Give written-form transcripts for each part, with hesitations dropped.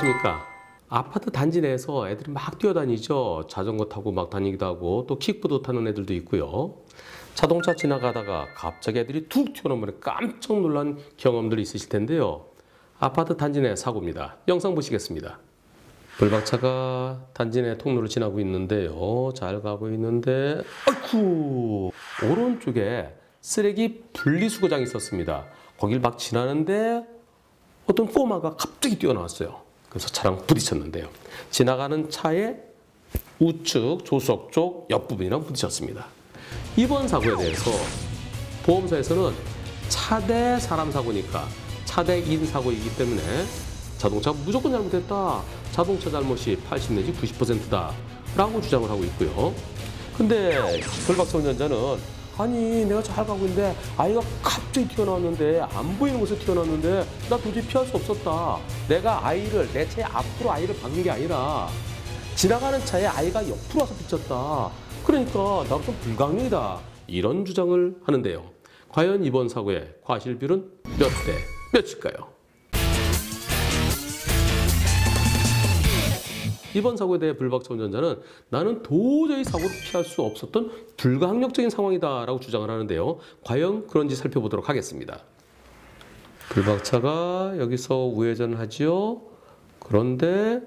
안녕하십니까. 아파트 단지 내에서 애들이 막 뛰어다니죠. 자전거 타고 막 다니기도 하고 또 킥보드 타는 애들도 있고요. 자동차 지나가다가 갑자기 애들이 툭 튀어나오면 깜짝 놀란 경험들이 있으실 텐데요. 아파트 단지 내 사고입니다. 영상 보시겠습니다. 불박차가 단지 내 통로를 지나고 있는데요. 잘 가고 있는데 아이쿠, 오른쪽에 쓰레기 분리수거장이 있었습니다. 거길 막 지나는데 어떤 꼬마가 갑자기 뛰어나왔어요. 그래서 차랑 부딪혔는데요. 지나가는 차의 우측 조수석 쪽 옆부분이랑 부딪혔습니다. 이번 사고에 대해서 보험사에서는 차대 사람 사고니까 차대인 사고이기 때문에 자동차가 무조건 잘못했다. 자동차 잘못이 80 내지 90%다. 라고 주장을 하고 있고요. 근데 불박차 운전자는 아니 내가 잘 가고 있는데 아이가 갑자기 튀어나왔는데 안 보이는 곳에 튀어나왔는데 나 도저히 피할 수 없었다. 내가 아이를 내 차 앞으로 아이를 박은 게 아니라 지나가는 차에 아이가 옆으로 와서 비쳤다. 그러니까 나로서 불가능이다. 이런 주장을 하는데요. 과연 이번 사고의 과실비율은 몇 대 몇일까요? 이번 사고에 대해 불박차 운전자는 나는 도저히 사고를 피할 수 없었던 불가항력적인 상황이다 라고 주장을 하는데요. 과연 그런지 살펴보도록 하겠습니다. 불박차가 여기서 우회전을 하지요. 그런데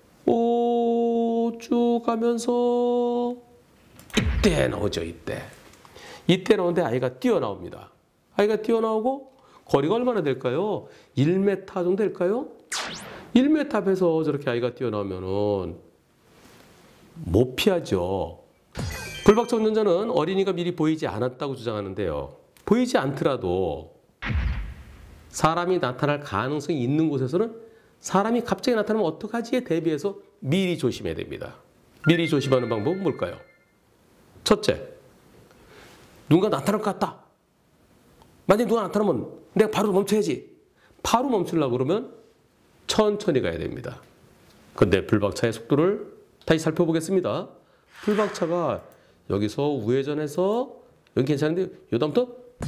쭉 가면서 이때 나오죠. 이때 나오는데 아이가 뛰어나옵니다. 아이가 뛰어나오고 거리가 얼마나 될까요? 1m 정도 될까요? 1m 앞에서 저렇게 아이가 뛰어나오면은 못 피하죠. 불박차 운전자는 어린이가 미리 보이지 않았다고 주장하는데요. 보이지 않더라도 사람이 나타날 가능성이 있는 곳에서는 사람이 갑자기 나타나면 어떡하지에 대비해서 미리 조심해야 됩니다. 미리 조심하는 방법은 뭘까요? 첫째, 누군가 나타날 것 같다. 만약에 누가 나타나면 내가 바로 멈춰야지. 바로 멈추려고 그러면 천천히 가야 됩니다. 근데 불박차의 속도를 다시 살펴보겠습니다. 불박차가 여기서 우회전해서 여기 괜찮은데 여기부터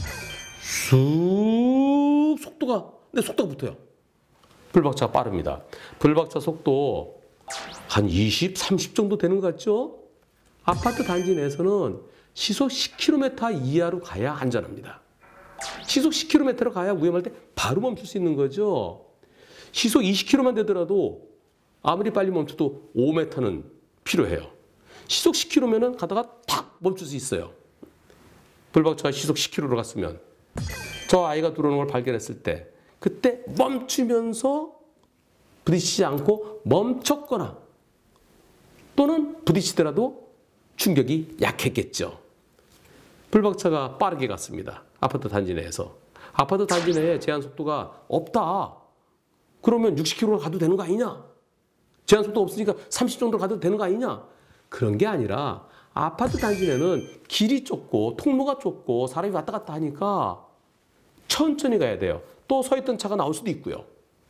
쑥 속도가 붙어요. 불박차가 빠릅니다. 불박차 속도 한 20, 30 정도 되는 것 같죠? 아파트 단지 내에서는 시속 10km 이하로 가야 안전합니다. 시속 10km로 가야 위험할 때 바로 멈출 수 있는 거죠. 시속 20km만 되더라도 아무리 빨리 멈춰도 5m는 필요해요. 시속 10km면 가다가 탁 멈출 수 있어요. 불박차가 시속 10km로 갔으면 저 아이가 들어오는 걸 발견했을 때 그때 멈추면서 부딪히지 않고 멈췄거나 또는 부딪히더라도 충격이 약했겠죠. 불박차가 빠르게 갔습니다. 아파트 단지 내에서. 아파트 단지 내에 제한 속도가 없다. 그러면 60km로 가도 되는 거 아니냐? 제한속도 없으니까 30 정도로 가도 되는 거 아니냐? 그런 게 아니라 아파트 단지 내는 길이 좁고 통로가 좁고 사람이 왔다 갔다 하니까 천천히 가야 돼요. 또 서 있던 차가 나올 수도 있고요.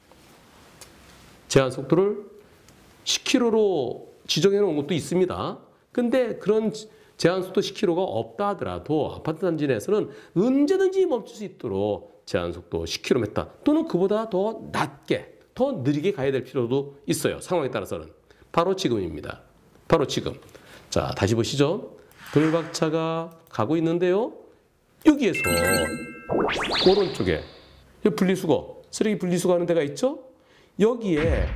제한속도를 10km로 지정해 놓은 것도 있습니다. 근데 그런 제한속도 10km가 없다 하더라도 아파트 단지 내에서는 언제든지 멈출 수 있도록 제한속도 10km 또는 그보다 더 낮게, 더 느리게 가야 될 필요도 있어요. 상황에 따라서는. 바로 지금입니다. 바로 지금. 자, 다시 보시죠. 불박차가 가고 있는데요. 여기에서 오른쪽에 분리수거, 쓰레기 분리수거하는 데가 있죠? 여기에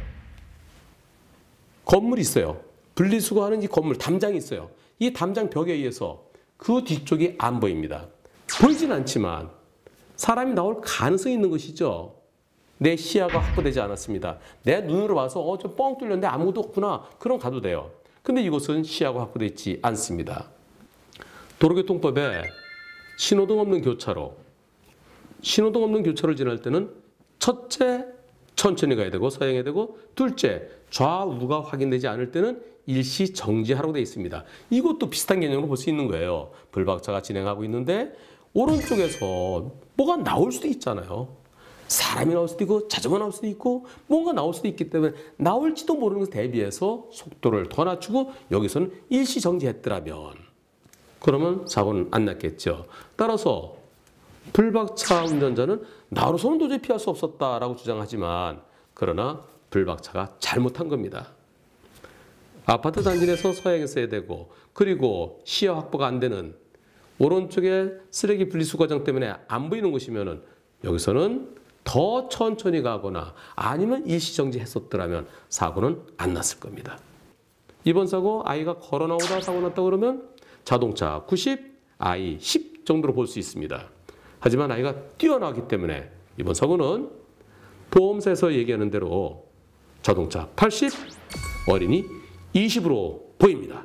건물이 있어요. 분리수거하는 이 건물, 담장이 있어요. 이 담장 벽에 의해서 그 뒤쪽이 안 보입니다. 보이진 않지만 사람이 나올 가능성이 있는 것이죠. 내 시야가 확보되지 않았습니다. 내 눈으로 봐서 좀 뻥 뚫렸는데 아무것도 없구나. 그럼 가도 돼요. 근데 이곳은 시야가 확보되어 있지 않습니다. 도로교통법에 신호등 없는 교차로를 지날 때는 첫째, 천천히 가야 되고 서행해야 되고 둘째, 좌우가 확인되지 않을 때는 일시 정지하라고 되어 있습니다. 이것도 비슷한 개념으로 볼 수 있는 거예요. 불박차가 진행하고 있는데 오른쪽에서 뭐가 나올 수도 있잖아요. 사람이 나올 수도 있고 자전거 나올 수도 있고 뭔가 나올 수도 있기 때문에 나올지도 모르는 것에 대비해서 속도를 더 낮추고 여기서는 일시 정지했더라면 그러면 사고는 안 났겠죠. 따라서 불박차 운전자는 나로서는 도저히 피할 수 없었다라고 주장하지만 그러나 불박차가 잘못한 겁니다. 아파트 단지 내에서 서행했어야 되고 그리고 시야 확보가 안 되는 오른쪽에 쓰레기 분리수 과정 때문에 안 보이는 곳이면은 여기서는 더 천천히 가거나 아니면 일시정지 했었더라면 사고는 안 났을 겁니다. 이번 사고 아이가 걸어 나오다 사고 났다 그러면 자동차 90, 아이 10 정도로 볼 수 있습니다. 하지만 아이가 뛰어나기 때문에 이번 사고는 보험사에서 얘기하는 대로 자동차 80, 어린이 20으로 보입니다.